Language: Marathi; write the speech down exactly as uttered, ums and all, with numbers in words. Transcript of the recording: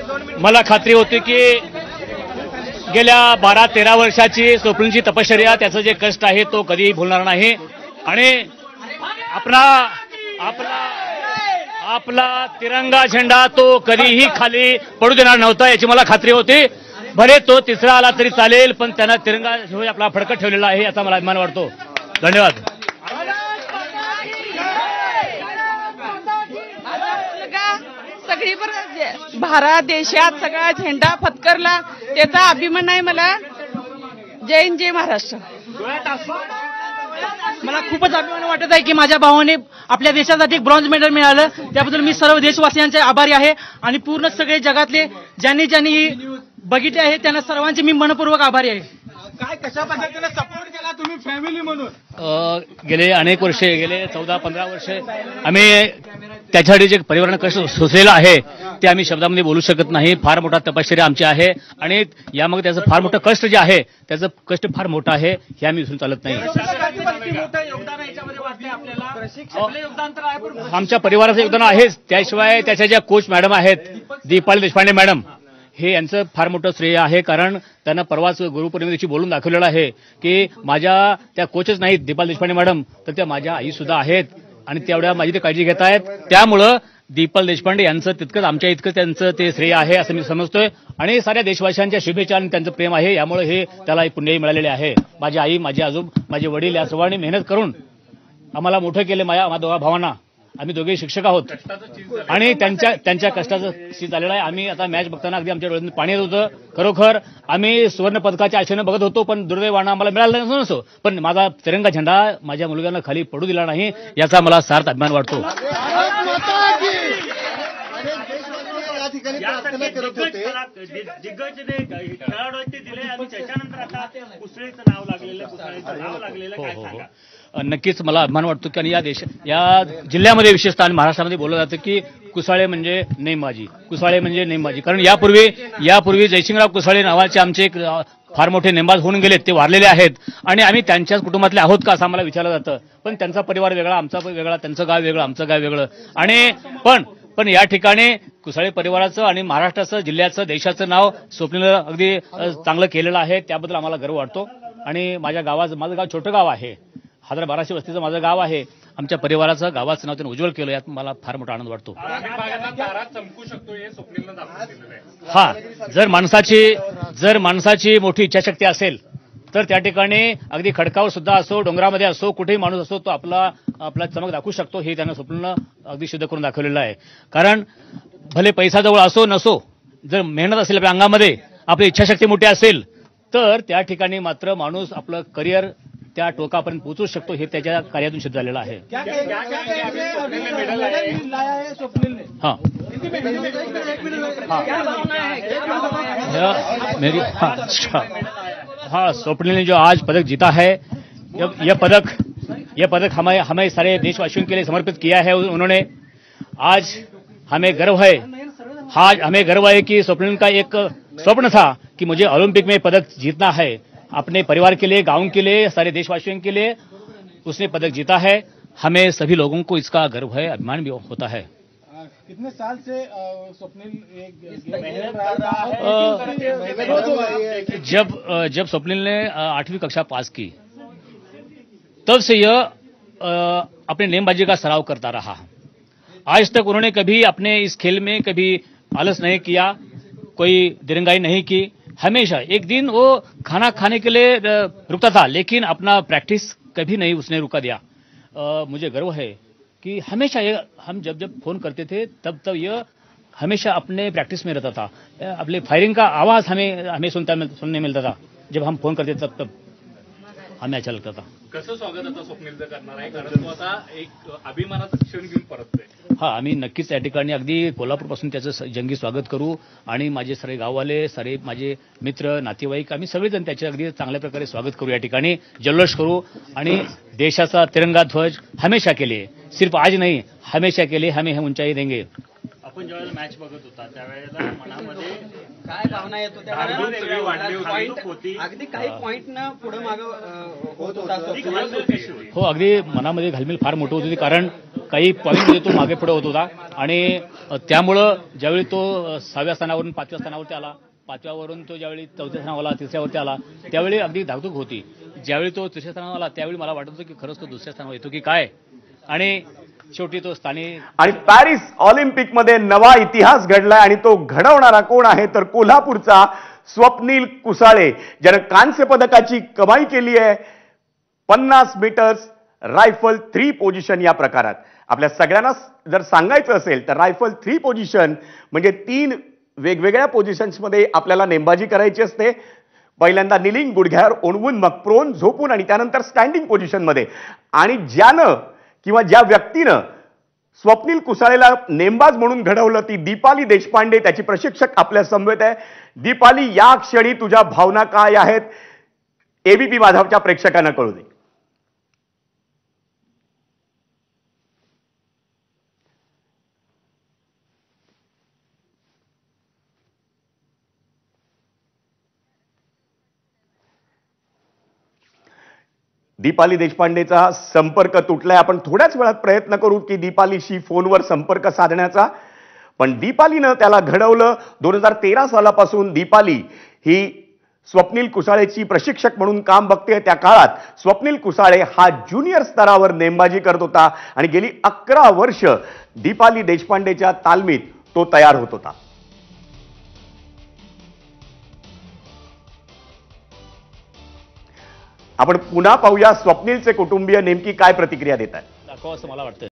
मला खात्री होती की गेल्या बारा तेरा वर्षाची स्वप्नीलची तपश्चर्या, त्याचं जे कष्ट आहे तो कधीही भुलणार नाही आणि आपला आपला आपला तिरंगा झेंडा तो कधीही खाली पडू देणार नव्हता याची मला खात्री होती. भले तो तिसरा आला तरी चालेल, पण त्यांना तिरंगा आपला फडकत ठेवलेला आहे याचा मला अभिमान वाटतो. धन्यवाद. सगळी भारत देशात सगळा झेंडा फतकरला त्याचा अभिमान आहे मला. जय हिंद, जय महाराष्ट्र. मला खूपच अभिमान वाटत आहे की माझ्या भावाने आपल्या देशासाठी एक ब्रॉन्झ मेडल मिळालं. त्याबद्दल मी सर्व देशवासियांचे आभारी आहे आणि पूर्ण सगळे जगातले ज्यांनी ज्यांनी बघितले आहे त्यांना सर्वांचे मी मनपूर्वक आभारी आहे. काय कशा पद्धतीने सपोर्ट केला तुम्ही फॅमिली म्हणून? गेले अनेक वर्षे, गेले चौदा पंधरा वर्षे आम्ही त्याच्यासाठी जे परिवारानं कष्ट सोसलेलं आहे ते आम्ही शब्दामध्ये बोलू शकत नाही. फार मोठा तपश्चर्या आमची आहे आणि यामध्ये त्याचं फार मोठं कष्ट जे आहे त्याचं कष्ट फार मोठं आहे हे आम्ही विसरून चालत नाही. आमच्या परिवाराचं योगदान आहेच, त्याशिवाय त्याच्या ज्या कोच मॅडम आहेत दीपाली देशपांडे मॅडम, हे यांचं फार मोठं श्रेय आहे. कारण त्यांना परवाच गुरुपौर्णिमे दिवशी बोलून दाखवलेलं आहे की माझ्या त्या कोचच नाहीत दीपाली देशपांडे मॅडम, तर त्या माझ्या आई सुद्धा आहेत आणि तेवढ्या माझी ते काळजी घेत आहेत. त्यामुळं दीपाल देशपांडे यांचं तितकंच आमच्या इतकं त्यांचं ते श्रेय आहे असं मी समजतोय आणि साऱ्या देशवासियांच्या शुभेच्छा आणि त्यांचं प्रेम आहे, यामुळे हे त्याला पुण्यही मिळालेले आहे. माझी आई, माझे आजोब, माझे वडील या सर्वांनी मेहनत करून आम्हाला मोठं केले. माझ्या दोघा भावांना, आम्ही दोघे शिक्षक आहोत आणि त्यांच्या त्यांच्या कष्टाचं चीज झालेलं आहे. आम्ही आता मॅच बघताना अगदी आमच्या डोळ्यातून पाणी येत होतं. खरोखर आम्ही सुवर्ण पदकाच्या आशेनं बघत होतो, पण दुर्दैवानं आम्हाला मिळालं नसो, पण माझा तिरंगा झेंडा माझ्या मुलग्यानं खाली पडू दिला नाही याचा मला सार्थ अभिमान वाटतो. नक्कीच मला अभिमान वाटतो की या देश या जिल्ह्यामध्ये विशेषतः आणि महाराष्ट्रामध्ये बोललं जातं की कुसाळे म्हणजे नेमबाजी, कुसाळे म्हणजे नेमबाजी. कारण यापूर्वी यापूर्वी जयसिंगराव कुसाळे नावाचे आमचे एक फार मोठे नेमबाज होऊन गेलेत, ते वारलेले आहेत आणि आम्ही त्यांच्याच कुटुंबातले आहोत का असं आम्हाला विचारलं जातं. पण त्यांचा परिवार वेगळा, आमचा वेगळा, त्यांचं गाव वेगळं, आमचं गाव वेगळं. आणि पण पण या ठिकाणी कुसाळे परिवाराचं आणि महाराष्ट्राचं, जिल्ह्याचं, देशाचं नाव स्वप्नील अगदी चांगलं केलेलं आहे. त्याबद्दल आम्हाला गर्व वाटतो. आणि माझ्या गावाचं, माझं गाव छोटं गाव आहे, हजार बाराशे वस्तीचं माझं गाव आहे. आमच्या परिवाराचं, गावाचं नाव त्यांनी उज्ज्वल केलं, यात मला फार मोठा आनंद वाटतो. हा, जर माणसाची जर माणसाची मोठी इच्छाशक्ती असेल तर त्या ठिकाणी अगदी खडकावर सुद्धा असो, डोंगरामध्ये असो, कुठेही माणूस असो, तो आपला आपला चमक दाखवू शकतो. हे त्यांना स्वप्न अगदी सिद्ध करून दाखवलेलं आहे. कारण भले पैसा जवळ असो नसो, जर मेहनत असेल आपल्या अंगामध्ये, आपली इच्छाशक्ती मोठी असेल तर त्या ठिकाणी मात्र माणूस आपलं करिअर त्या टोकापर्यंत पोहोचू शकतो. हे त्याच्या कार्यातून सिद्ध झालेलं आहे. हाँ मेरी हाँ स्वप्निल ने जो आज पदक जीता है, यह पदक यह पदक हमें हमें सारे देशवासियों के लिए समर्पित किया है उन्होंने. आज हमें गर्व है, आज हमें गर्व है कि स्वप्निल का एक स्वप्न था कि मुझे ओलंपिक में पदक जीतना है. अपने परिवार के लिए, गांव के लिए, सारे देशवासियों के लिए उसने पदक जीता है. हमें सभी लोगों को इसका गर्व है, अभिमान भी होता है. कितने साल से स्वप्निल एक जब जब स्वप्निल ने आठवीं कक्षा पास की तब से यह अपने नेमबाजी का सराव करता रहा. आज तक उन्होंने कभी अपने इस खेल में कभी आलस नहीं किया, कोई दिरंगाई नहीं की. हमेशा एक दिन वो खाना खाने के लिए रुकता था, लेकिन अपना प्रैक्टिस कभी नहीं उसने रुका दिया. आ, मुझे गर्व है कि हमेशा ये हम जब जब फोन करते थे तब तब ये हमेशा अपने प्रैक्टिस में रहता था. अपने फायरिंग का आवाज हमें हमें सुनता सुनने मिलता था. जब हम फोन करते तब तब हमें अच्छा लगता था. कसं स्वागत आता स्वप्नीलचं करणार आहे, कारण तो आता एक अभिमानाचा क्षण घेऊन परततोय. हा, आम्ही नक्कीच या ठिकाणी अगदी कोल्हापूरपासून त्याचं जंगी स्वागत करू आणि माझे सारे गाववाले, सारे माझे मित्र, नातेवाईक, आम्ही सगळेजण त्याचे अगदी चांगल्या प्रकारे स्वागत करू. या ठिकाणी जल्लोष करू आणि देशाचा तिरंगा ध्वज हमेशा के लिए, सिर्फ आज नहीं, हमेशा के लिए हमें हम ऊंचाई देंगे. आपण ज्यावेळेला मॅच बघत होता त्यावेळेला मनामध्ये काय भावना येत होत्या, अगदी काही पॉइंट न पुढे मागे होत होता. हो, अगदी मनामध्ये घालमेल फार मोठं होत होती. कारण काही पॉईंटमध्ये तो मागे पुढे होत होता आणि त्यामुळं ज्यावेळी तो सहाव्या स्थानावरून पाचव्या स्थानावरती आला, पाचव्यावरून तो ज्यावेळी चौथ्या स्थानावर आला, तिसऱ्यावरती आला, त्यावेळी अगदी धाकधूक होती. ज्यावेळी तो तिसऱ्या स्थानावर आला त्यावेळी मला वाटत होतं की खरंच तो दुसऱ्या स्थानावर येतो की काय. आणि शेवटी तो स्थानिक आणि पॅरिस ऑलिम्पिकमध्ये नवा इतिहास घडलाय आणि तो घडवणारा कोण आहे तर कोल्हापूरचा स्वप्नील कुसाळे, ज्यानं कांस्य पदकाची कमाई केली आहे पन्नास मीटर्स रायफल थ्री पोझिशन या प्रकारात. आपल्या सगळ्यांना जर सांगायचं असेल तर रायफल थ्री पोझिशन म्हणजे तीन वेगवेगळ्या पोझिशन्समध्ये आपल्याला नेमबाजी करायची असते. पहिल्यांदा निलिंग गुडघ्यावर ओढवून, मग प्रोन झोपून आणि त्यानंतर स्टँडिंग पोझिशनमध्ये. आणि ज्यानं किंवा ज्या व्यक्तीनं स्वप्नील कुसाळेला नेमबाज म्हणून घडवलं ती दीपाली देशपांडे, त्याची प्रशिक्षक आपल्या समवेत आहे. दीपाली, या क्षणी तुझ्या भावना काय आहेत एबीपी माझाच्या प्रेक्षकांना कळू दे. दीपाली देशपांडेचा संपर्क तुटलाय. आपण थोड्याच वेळात प्रयत्न करू की दीपालीशी फोनवर संपर्क साधण्याचा. पण दीपालीनं त्याला घडवलं. दोन हजार तेरा सालापासून दीपाली ही स्वप्नील कुसाळेची प्रशिक्षक म्हणून काम बघते. त्या काळात स्वप्नील कुसाळे हा ज्युनियर स्तरावर नेमबाजी करत होता आणि गेली अकरा वर्ष दीपाली देशपांडेच्या तालमीत तो तयार होत होता. आपण पुन्हा पाहूया स्वप्नीलचे कुटुंबीय नेमकी काय प्रतिक्रिया देतात. दाखवा असं मला वाटतं.